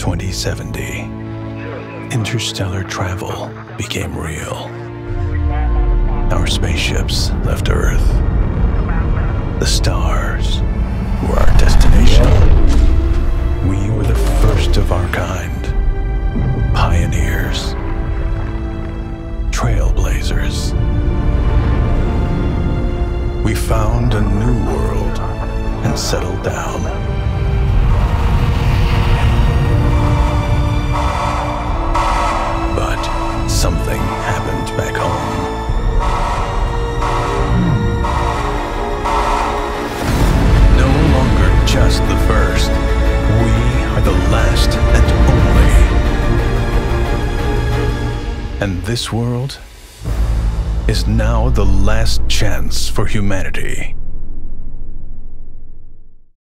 2070, interstellar travel became real. Our spaceships left Earth. The stars were our destination. We were the first of our kind, pioneers, trailblazers. We found a new world and settled down. But something happened back home. No longer just the first, we are the last and only. And this world is now the last chance for humanity.